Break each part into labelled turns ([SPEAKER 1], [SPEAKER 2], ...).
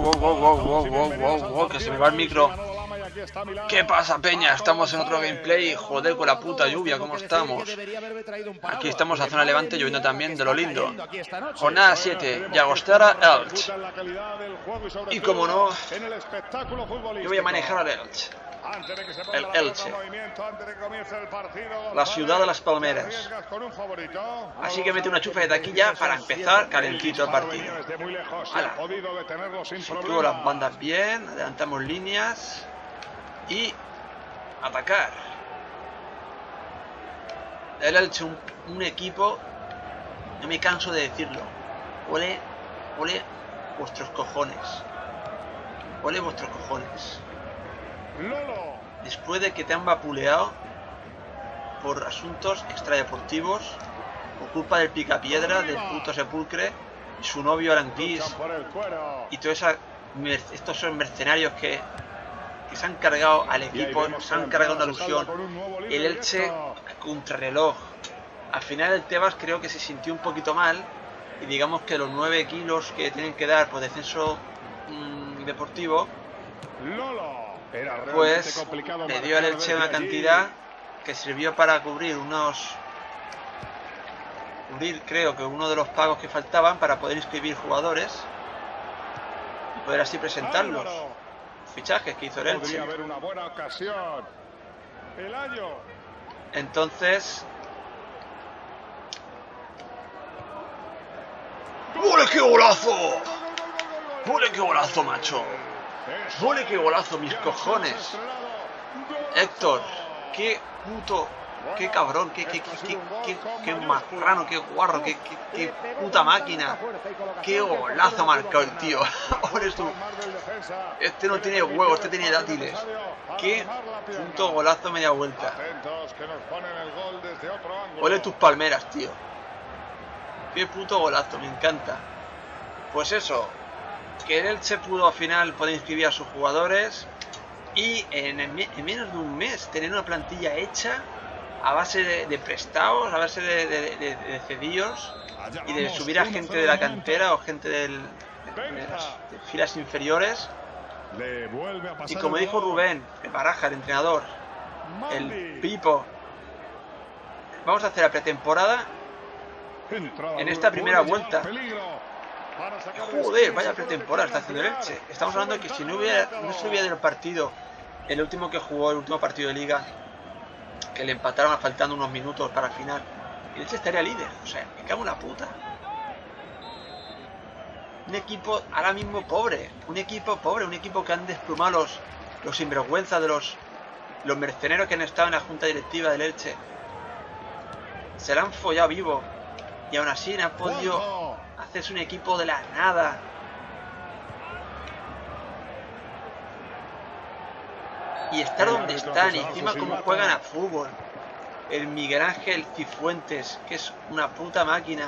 [SPEAKER 1] wow, que se me va el micro. ¿Qué pasa, peña? Estamos en otro gameplay. Joder, con la puta lluvia, ¿cómo estamos? Aquí estamos en la zona levante, lloviendo también de lo lindo. Jornada 7, Llagostera, Elche. Y como no, yo voy a manejar al Elche. El Elche, la ciudad de las palmeras. Así que mete una chufa de taquilla para empezar calentito el partido. Sitúo las bandas bien, adelantamos líneas y atacar. El Elche, un equipo, no me canso de decirlo. Ole vuestros cojones. Ole vuestros cojones. Después de que te han vapuleado por asuntos extradeportivos, por culpa del picapiedra, del puto Sepulcre y su novio Aranquís y toda esa, estos son mercenarios que se han cargado al equipo, se han cargado una ilusión. El Elche contrarreloj. Al final el Tebas creo que se sintió un poquito mal y digamos que los 9 kilos que tienen que dar por descenso deportivo, pues le dio al Elche una cantidad que sirvió para cubrir creo que uno de los pagos que faltaban para poder inscribir jugadores y poder así presentarlos. Fichajes que hizo el Elche. Entonces, ¡ole qué golazo! ¡Ole qué golazo, macho! ¡Ole qué golazo, mis cojones! Héctor, qué puto, qué cabrón, qué marrano, qué guarro, qué puta máquina. ¡Qué golazo ha marcado el tío! Este no tiene huevos, este tiene dátiles. ¡Qué puto golazo media vuelta! ¡Ole tus palmeras, tío! ¡Qué puto golazo! Me encanta. Pues eso, que el Elche pudo al final poder inscribir a sus jugadores y en menos de un mes tener una plantilla hecha a base de prestados, a base de cedidos y de subir a gente de la cantera o gente de las filas inferiores. Y como dijo Rubén, el Baraja, el entrenador, el Pipo, vamos a hacer la pretemporada en esta primera vuelta. Joder, vaya pretemporada está haciendo el Elche. Estamos hablando de que si no se hubiera del partido, el último que jugó, el último partido de liga, que le empataron faltando unos minutos para el final, el Elche estaría líder. O sea, me cago en la puta. Un equipo ahora mismo pobre, un equipo que han desplumado los sinvergüenzas de los mercenarios que han estado en la junta directiva del Elche. Se la han follado vivo y aún así no han podido hacerse un equipo de la nada. Y estar donde están, y encima como juegan a fútbol. El Miguel Ángel Cifuentes, que es una puta máquina.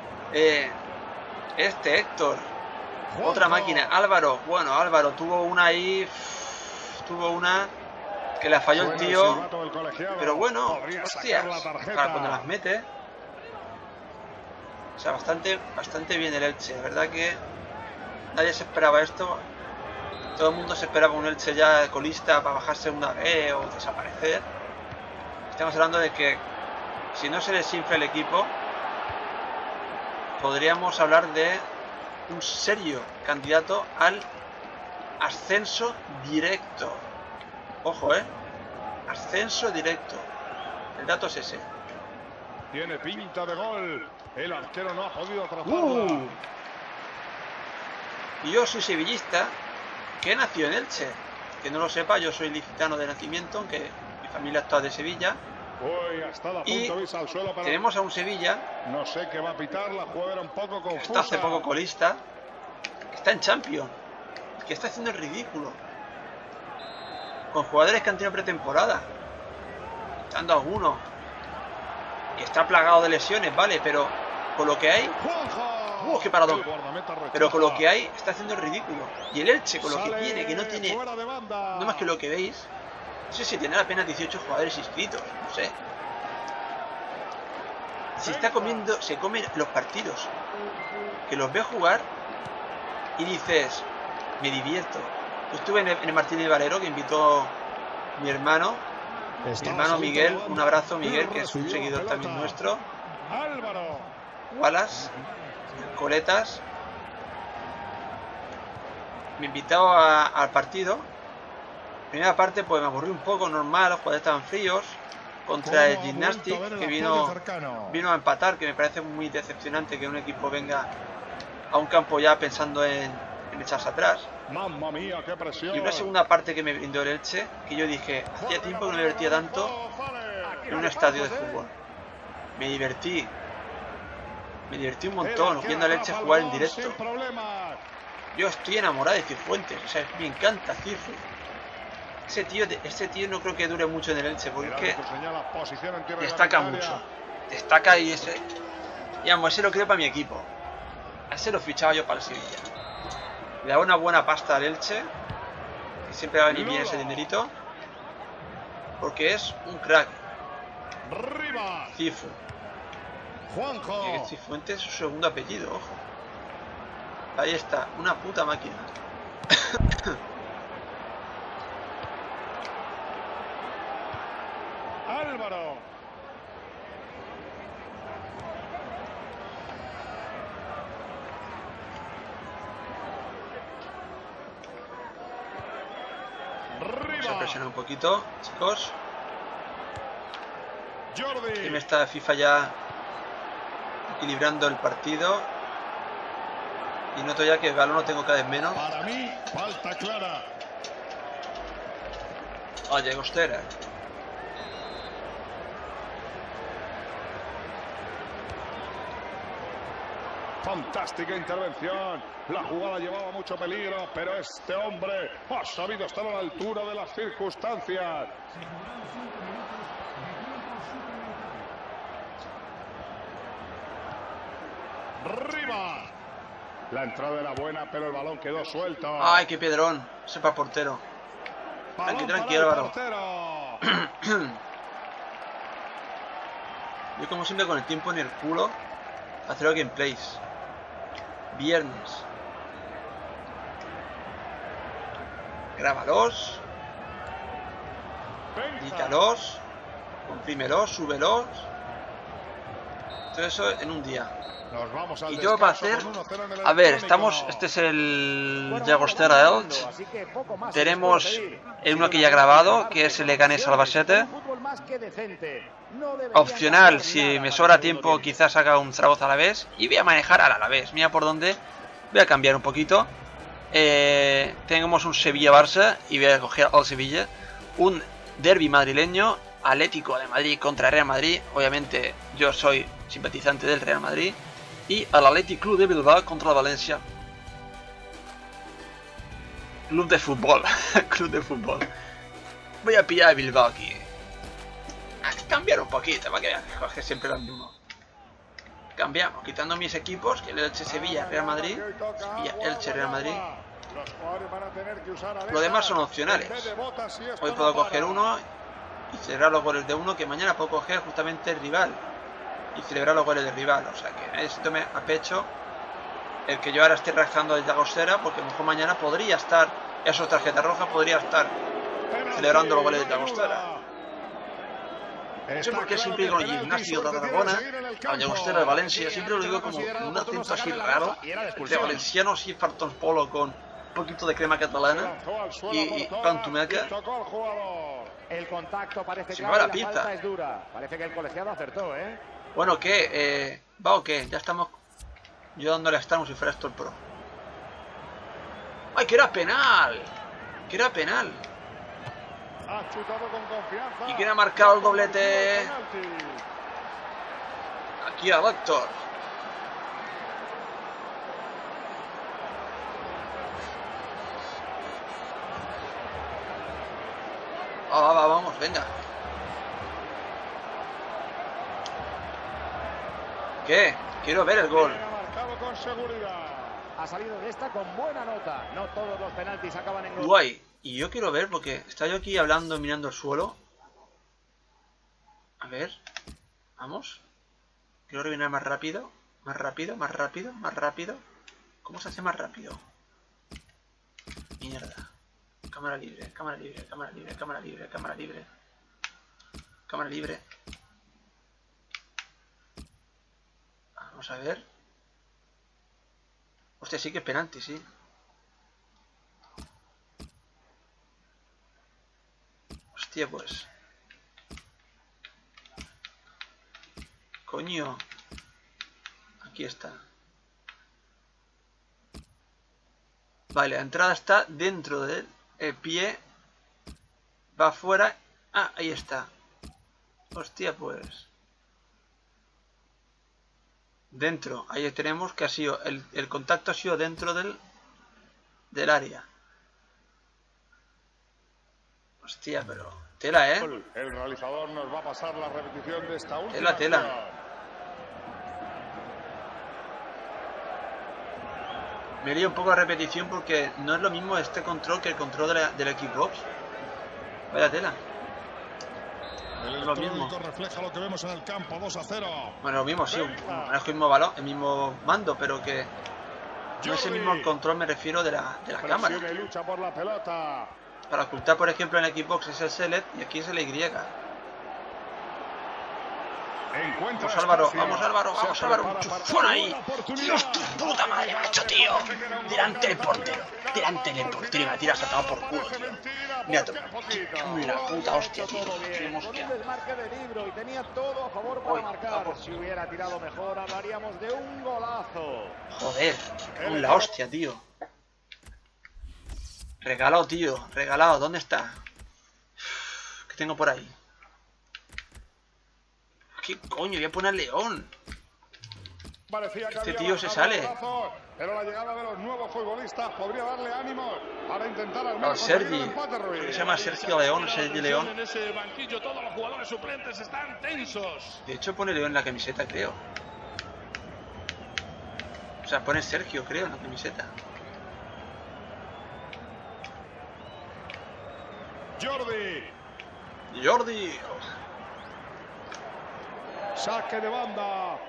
[SPEAKER 1] Este Héctor, otra máquina. Álvaro, bueno, Álvaro tuvo una ahí, que la falló el tío, pero bueno, hostias, para cuando las mete. O sea, bastante bien el Elche. La verdad que nadie se esperaba esto. Todo el mundo se esperaba un Elche ya colista para bajarse una B o desaparecer. Estamos hablando de que si no se desinfla el equipo, podríamos hablar de un serio candidato al ascenso directo. Ojo, ascenso directo. El dato es ese.
[SPEAKER 2] Tiene pinta de gol. El arquero no ha podido atraparla.
[SPEAKER 1] Y yo soy sevillista, que nació en Elche. Que no lo sepa, yo soy ilicitano de nacimiento, aunque mi familia está de Sevilla. Y tenemos a un Sevilla,
[SPEAKER 2] no sé qué va a pitar, la jugada era un poco confusa,
[SPEAKER 1] que está hace poco colista, que está en Champions, que está haciendo el ridículo, con jugadores que han tenido pretemporada, dando algunos, que está plagado de lesiones, vale, pero con lo que hay, qué paradón, pero con lo que hay está haciendo el ridículo. Y el Elche, con lo que tiene, que no tiene no más que lo que veis, no sé si tendrá apenas 18 jugadores inscritos, no sé. Se está comiendo, se comen los partidos, que los veo jugar y dices, Me divierto. Yo estuve en el Martínez Valero que invitó mi hermano. Mi hermano Miguel. Un abrazo, Miguel, que es un seguidor también nuestro.
[SPEAKER 2] Álvaro.
[SPEAKER 1] Wallace. Coletas. Me invitó al partido. Primera parte pues me aburrí un poco, normal, los jugadores estaban fríos. Contra el Gymnastic, que vino a empatar, que me parece muy decepcionante que un equipo venga a un campo ya pensando en echarse atrás.
[SPEAKER 2] Mamma mía, qué presión.
[SPEAKER 1] Y una segunda parte que me brindó el Elche, que yo dije, hacía tiempo que no me divertía tanto en un estadio de fútbol. Me divertí un montón viendo al Elche jugar en directo. Yo estoy enamorado de Cifuentes, o sea, me encanta Cifu. Ese tío no creo que dure mucho en el Elche, porque es que destaca mucho. Destaca y ese... Y vamos, ese lo creo para mi equipo. A ese lo fichaba yo para el Sevilla. Le da una buena pasta al Elche, que siempre va a venir bien ese dinerito, porque es un crack. Cifu. Y Cifuentes es su segundo apellido, ojo. Ahí está, una puta máquina.
[SPEAKER 2] Álvaro.
[SPEAKER 1] Vamos a presionar un poquito, chicos.
[SPEAKER 2] Jordi.
[SPEAKER 1] Y me está FIFA ya equilibrando el partido. Y noto ya que el balón lo tengo cada vez menos.
[SPEAKER 2] Para mí, falta clara.
[SPEAKER 1] Oye, Gostera.
[SPEAKER 2] Fantástica intervención. La jugada llevaba mucho peligro, pero este hombre ha sabido estar a la altura de las circunstancias. Riva. La entrada era buena, pero el balón quedó suelto.
[SPEAKER 1] Ay, qué piedrón. Sepa portero. Tranquilo, Álvaro. Yo como siempre con el tiempo en el culo hacer los gameplays. Viernes. Grábalos. Edítalos. Comprímelos, súbelos. Todo eso en un día.
[SPEAKER 2] Nos vamos al
[SPEAKER 1] Y tengo para hacer... A ver, estamos... Este es el Llagostera Elche. Tenemos el uno que ya he grabado, que es el Leganés Albacete. Opcional, si me sobra tiempo, quizás haga un Zaragoza Alavés. Y voy a manejar al Alavés. Mira por dónde. Voy a cambiar un poquito. Tenemos un Sevilla-Barça y voy a coger al Sevilla. Un derbi madrileño, Atlético de Madrid contra Real Madrid. Obviamente yo soy simpatizante del Real Madrid. Y al Athletic Club de Bilbao contra la Valencia. Club de fútbol. Club de fútbol. Voy a pillar a Bilbao aquí. A cambiar un poquito, para que vean. Coge siempre lo mismo. Cambiamos, quitando mis equipos, que el Elche Sevilla, Real Madrid. Sevilla, Elche, Real Madrid. Lo demás son opcionales. Hoy puedo coger uno y celebrar los goles de uno, que mañana puedo coger justamente el rival y celebrar los goles del rival. O sea que nadie se tome a pecho el que yo ahora esté rascando de Llagostera, porque a lo mejor mañana podría estar, esos tarjetas rojas, podría estar celebrando los goles de Llagostera. No sé por qué siempre digo Gimnasio de Tarragona, a Llagostera de Valencia, siempre lo digo como un acento así raro, de valenciano así fartón polo con un poquito de crema catalana y pan tumeca. Se me va la pinza.
[SPEAKER 3] Parece que el colegiado acertó, ¿eh?
[SPEAKER 1] Bueno, ¿qué? ¿Va o qué? Ya estamos... Yo dándole a estar como si fuera esto el pro. ¡Ay, que era penal! ¡Que era penal!
[SPEAKER 2] Ha chutado con confianza.
[SPEAKER 1] ¿Y quién ha marcado el doblete? Aquí a Doctor. Vamos, venga. ¿Qué? Quiero ver el gol.
[SPEAKER 2] Con seguridad.
[SPEAKER 3] Ha salido de esta con buena nota. No todos los penaltis acaban en gol.
[SPEAKER 1] Guay. Y yo quiero ver, porque estaba yo aquí hablando, mirando el suelo. A ver. Vamos. Quiero rellenar más rápido. Más rápido, más rápido, más rápido. ¿Cómo se hace más rápido? Cámara libre, cámara libre, cámara libre, cámara libre, cámara libre. Cámara libre. Vamos a ver. Hostia, sí que es penalti, sí. Hostia, pues. Coño. Aquí está. Vale, la entrada está dentro del pie. Va afuera. Ah, ahí está. Hostia, pues. Dentro. Ahí tenemos que ha sido. El contacto ha sido dentro del área. Hostia, pero. Tela, ¿eh?
[SPEAKER 2] El realizador nos va a pasar la repetición de esta última.
[SPEAKER 1] Tela. Me lío un poco la repetición porque no es lo mismo este control que el control del Xbox. Vaya tela.
[SPEAKER 2] El electrónico refleja lo que vemos en el campo, 2-0.
[SPEAKER 1] Bueno, lo mismo, sí. No es el mismo balón, el mismo mando, pero que no es el mismo control, me refiero de la cámara.
[SPEAKER 2] Y lucha por la pelota.
[SPEAKER 1] Para ocultar, por ejemplo, en el Xbox es el Select y aquí es el Y. Vamos Álvaro, vamos Álvaro, vamos Álvaro, un chufón ahí. Dios, tu puta madre, macho, tío. Delante del portero, delante del portero y me tiras atado por culo, tío. Mira, la puta hostia, tío.
[SPEAKER 3] Desmarque de Libro y tenía todo a favor para marcar. Si hubiera tirado mejor, hablaríamos de un golazo.
[SPEAKER 1] Joder, con la hostia, tío. Regalado, tío, regalado. ¿Dónde está? ¿Qué tengo por ahí? ¿Qué coño? Voy a poner León. Este tío se sale.
[SPEAKER 2] Pero la llegada de los nuevos futbolistas podría darle ánimo para intentar al menos
[SPEAKER 1] Sergi. Se llama Sergio León, Sergi León.
[SPEAKER 4] En ese banquillo todos los jugadores suplentes están tensos.
[SPEAKER 1] De hecho pone León en la camiseta, creo. O sea, pone Sergio, creo, en la camiseta. Jordi.
[SPEAKER 2] Saque de banda.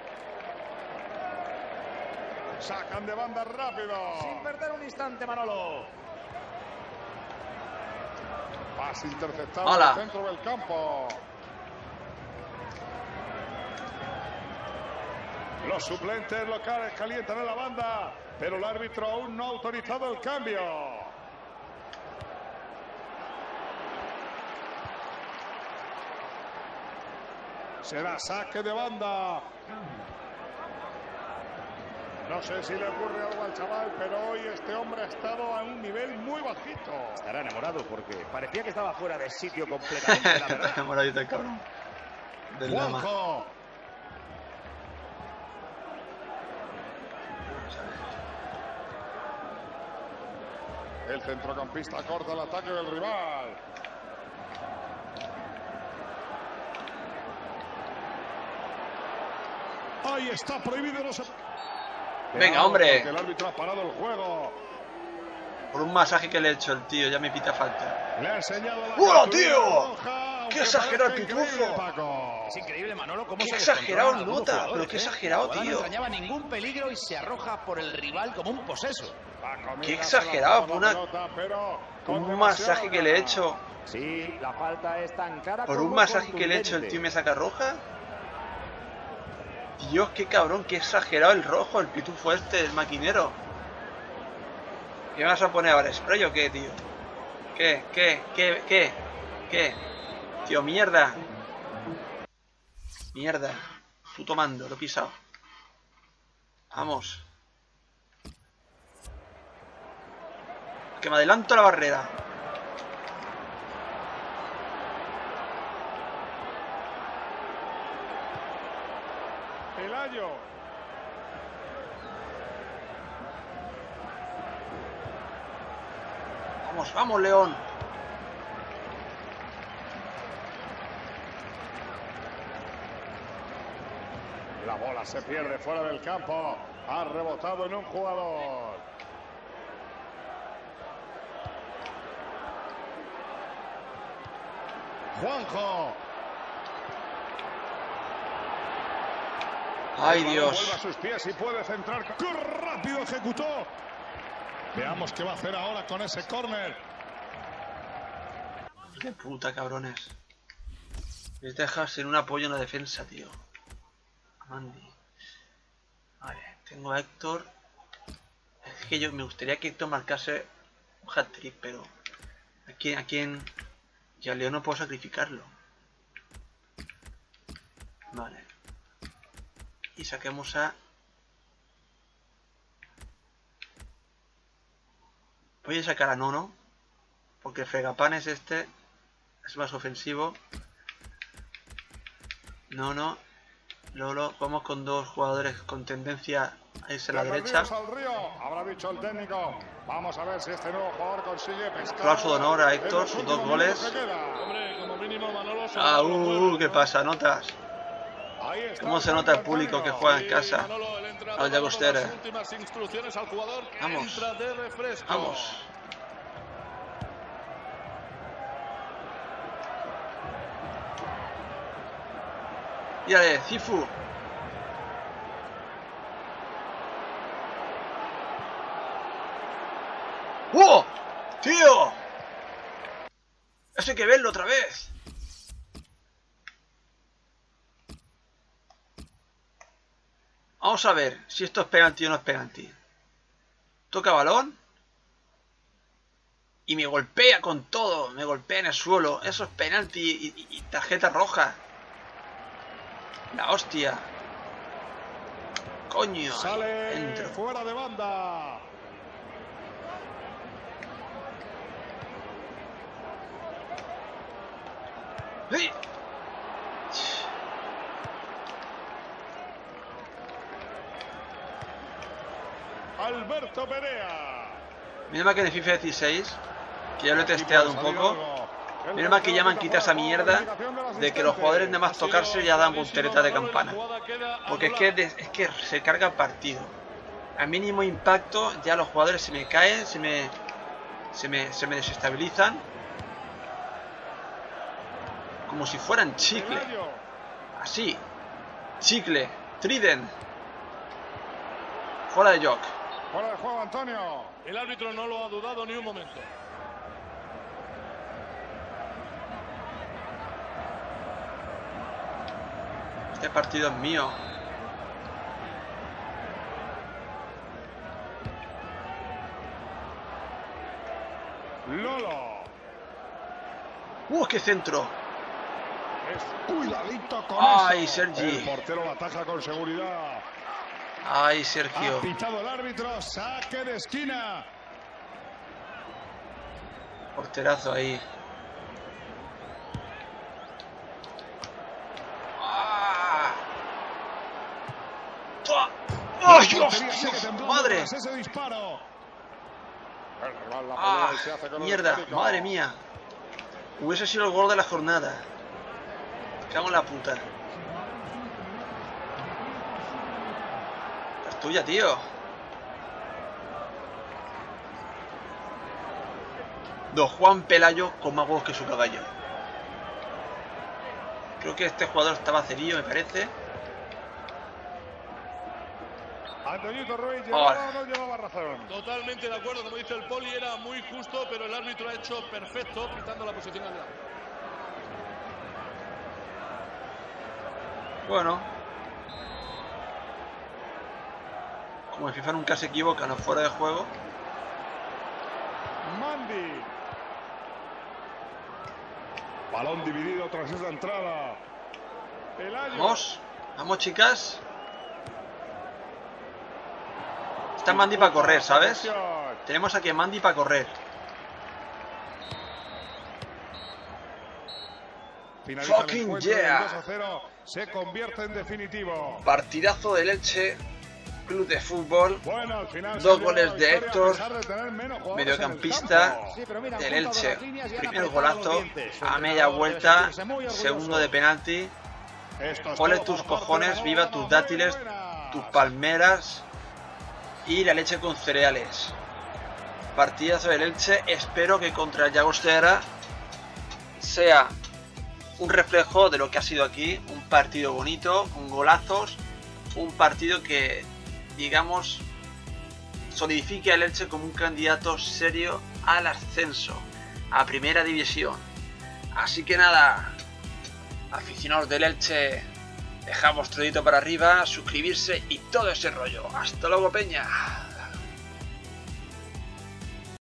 [SPEAKER 2] Sacan de banda rápido.
[SPEAKER 3] Sin perder un instante, Manolo.
[SPEAKER 2] Pase interceptado en el centro del campo. Los suplentes locales calientan en la banda, pero el árbitro aún no ha autorizado el cambio. Será saque de banda. No sé si le ocurre algo al chaval, pero hoy este hombre ha estado a un nivel muy bajito.
[SPEAKER 3] Estará enamorado porque parecía que estaba fuera de sitio completamente, la verdad.
[SPEAKER 1] Está enamoradito el cabrón. Del
[SPEAKER 2] Juanjo. El centrocampista corta el ataque del rival. Ahí está prohibido.
[SPEAKER 1] Venga, hombre.
[SPEAKER 2] El árbitro ha parado el juego.
[SPEAKER 1] Por un masaje que le he hecho el tío, ya me pita falta.
[SPEAKER 2] Le ha enseñado la
[SPEAKER 1] ¡hola, tío! ¡Qué exagerado el pitufo!
[SPEAKER 3] Es increíble, Manolo, cómo
[SPEAKER 1] ¡Qué
[SPEAKER 3] se
[SPEAKER 1] exagerado
[SPEAKER 3] descontrola
[SPEAKER 1] nota!
[SPEAKER 3] algunos
[SPEAKER 1] Pero qué
[SPEAKER 3] jugadores,
[SPEAKER 1] exagerado,
[SPEAKER 3] No
[SPEAKER 1] tío.
[SPEAKER 3] entrañaba ningún peligro y se arroja por el rival como un poseso.
[SPEAKER 1] ¡Qué exagerado! Por un masaje que le he hecho.
[SPEAKER 3] Sí, la falta es tan cara
[SPEAKER 1] Por
[SPEAKER 3] como
[SPEAKER 1] un masaje que le he hecho el
[SPEAKER 3] contundente.
[SPEAKER 1] tío me saca roja. Dios, qué cabrón, qué exagerado el rojo, el pitufo este, el maquinero. ¿Qué me vas a poner ahora? ¿Spray o qué, tío? ¿Qué? Tío, mierda. Mierda. Puto mando, lo he pisado. Vamos. Que me adelanto a la barrera.
[SPEAKER 2] Pelayo.
[SPEAKER 1] Vamos, vamos, León.
[SPEAKER 2] La bola se pierde fuera del campo. Ha rebotado en un jugador. Juanjo.
[SPEAKER 1] Ay,
[SPEAKER 2] Vuelve
[SPEAKER 1] Dios.
[SPEAKER 2] a sus pies y puede centrar. ¡Qué rápido ejecutó! Veamos qué va a hacer ahora con ese córner.
[SPEAKER 1] De puta, cabrones. Les dejas sin un apoyo en la defensa, tío. Mandy. Vale, tengo a Héctor. Es que yo me gustaría que Héctor marcase un hat-trick, pero... ¿A quién? Y a León no puedo sacrificarlo. Vale. Y saquemos a... Voy a sacar a Nono. Porque el fregapanes este es más ofensivo. Nono. Lolo. Vamos con dos jugadores con tendencia a irse a la derecha.
[SPEAKER 2] Al río, habrá dicho el técnico. Vamos a ver si este nuevo jugador consigue pescar.
[SPEAKER 1] Aplauso de honor a Héctor, sus 2 goles.
[SPEAKER 4] Hombre, como mínimo Manolo...
[SPEAKER 1] ¿Qué pasa? ¿Notas? ¿Cómo se nota el público que juega en casa? Al de Agostera. Vamos. Vamos. Mírale, Cifu. ¡Oh! ¡Tío! Eso hay que verlo otra vez. Vamos a ver si esto es penalti o no es penalti. Toca balón. Y me golpea con todo. Me golpea en el suelo. Eso es penalti y tarjeta roja. La hostia. Coño.
[SPEAKER 2] Sale
[SPEAKER 1] Entro.
[SPEAKER 2] fuera de banda.
[SPEAKER 1] ¡Hey!
[SPEAKER 2] Alberto Perea.
[SPEAKER 1] Mira más que en el FIFA 16, que ya lo he testeado un poco. Mira más que llaman quitar esa mierda de que los jugadores nada más tocarse ya dan voltereta de campana. Porque es que se carga el partido. Al mínimo impacto ya los jugadores se me caen, se me desestabilizan. Como si fueran chicle. Así. Chicle. Trident. Fuera de Jock.
[SPEAKER 2] Fuera de juego, Antonio.
[SPEAKER 4] El árbitro no lo ha dudado ni un momento.
[SPEAKER 1] Este partido es mío.
[SPEAKER 2] Lolo.
[SPEAKER 1] ¡Qué centro!
[SPEAKER 2] Cuidadito con
[SPEAKER 1] ¡Ay,
[SPEAKER 2] eso.
[SPEAKER 1] Sergi!
[SPEAKER 2] El portero la ataja con seguridad.
[SPEAKER 1] ¡Ay,
[SPEAKER 2] Ha
[SPEAKER 1] Sergio!
[SPEAKER 2] pitado el árbitro. Saque de esquina.
[SPEAKER 1] Porterazo ahí. ¡Ah! ¡Tua! ¡Ay, Dios! ¡Madre!
[SPEAKER 2] Ese disparo. El rival la
[SPEAKER 1] ¡Ah!
[SPEAKER 2] pelea y se hace con el
[SPEAKER 1] ¡Mierda!
[SPEAKER 2] esférico.
[SPEAKER 1] ¡Madre mía! Hubiese sido el gol de la jornada. Cago en la puta. Es tuya, tío. Don Juan Pelayo con más huevos que su caballo. Creo que este jugador estaba cerillo, me parece.
[SPEAKER 2] Antoñito Ruiz
[SPEAKER 1] Ahora.
[SPEAKER 2] llevaba o no llevaba razón.
[SPEAKER 4] Totalmente de acuerdo, como dice el Poli, era muy justo, pero el árbitro ha hecho perfecto pitando la posición al lado.
[SPEAKER 1] Bueno. Como en FIFA nunca se equivocan, no fuera de juego.
[SPEAKER 2] Mandy. Balón dividido tras esa entrada. Pelayo.
[SPEAKER 1] Vamos. Vamos, chicas. Está Mandy para correr, ¿sabes? Tenemos aquí a Mandy para correr.
[SPEAKER 2] Finaliza el
[SPEAKER 1] Fucking
[SPEAKER 2] encuentro
[SPEAKER 1] yeah.
[SPEAKER 2] en 2-0. Se convierte en definitivo.
[SPEAKER 1] Partidazo del Elche Club de Fútbol.
[SPEAKER 2] Bueno, al final
[SPEAKER 1] Dos
[SPEAKER 2] se lleva
[SPEAKER 1] goles
[SPEAKER 2] la
[SPEAKER 1] de
[SPEAKER 2] victoria,
[SPEAKER 1] Héctor,
[SPEAKER 2] a pesar de tener menos jugadores
[SPEAKER 1] mediocampista
[SPEAKER 2] en el campo.
[SPEAKER 3] Sí, pero mira,
[SPEAKER 1] del
[SPEAKER 3] han juntado
[SPEAKER 1] Elche.
[SPEAKER 3] las líneas y han
[SPEAKER 1] Primer
[SPEAKER 3] apretado los
[SPEAKER 1] golazo
[SPEAKER 3] dientes. Su
[SPEAKER 1] a media
[SPEAKER 3] entrenador
[SPEAKER 1] vuelta,
[SPEAKER 3] debe sentirse muy orgulloso.
[SPEAKER 1] segundo de penalti.
[SPEAKER 2] Esto es
[SPEAKER 1] Ole
[SPEAKER 2] todo
[SPEAKER 1] tus
[SPEAKER 2] por parte
[SPEAKER 1] cojones,
[SPEAKER 2] de
[SPEAKER 1] viva
[SPEAKER 2] Manolo.
[SPEAKER 1] tus
[SPEAKER 2] Muy
[SPEAKER 1] dátiles,
[SPEAKER 2] buenas.
[SPEAKER 1] tus palmeras y la leche con cereales. Partidazo del Elche. Espero que contra el Llagostera sea un reflejo de lo que ha sido aquí. Un partido bonito, con golazos. Un partido que, digamos, solidifique al Elche como un candidato serio al ascenso a Primera División. Así que nada, aficionados del Elche, dejamos vuestro dedito para arriba, suscribirse y todo ese rollo. ¡Hasta luego, peña!